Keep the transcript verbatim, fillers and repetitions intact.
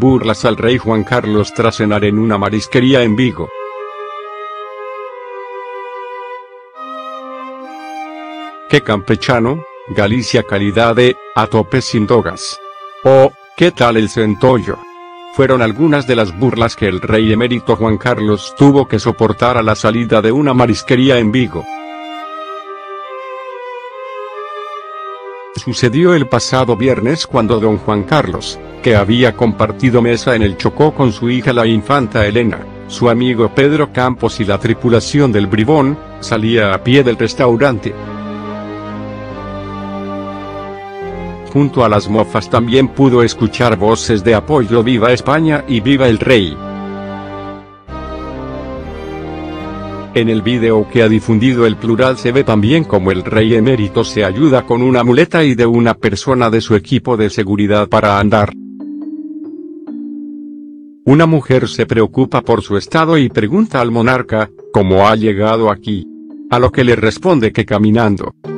Burlas al rey Juan Carlos tras cenar en una marisquería en Vigo. ¡Qué campechano! Galicia calidad de, a tope sin togas. Oh, ¿qué tal el centollo? Fueron algunas de las burlas que el rey emérito Juan Carlos tuvo que soportar a la salida de una marisquería en Vigo. Sucedió el pasado viernes cuando don Juan Carlos, que había compartido mesa en el Chocó con su hija la infanta Elena, su amigo Pedro Campos y la tripulación del Bribón, salía a pie del restaurante. Junto a las mofas también pudo escuchar voces de apoyo: ¡Viva España y viva el rey! En el vídeo que ha difundido El Plural se ve también como el rey emérito se ayuda con una muleta y de una persona de su equipo de seguridad para andar. Una mujer se preocupa por su estado y pregunta al monarca, ¿cómo ha llegado aquí? A lo que le responde que caminando.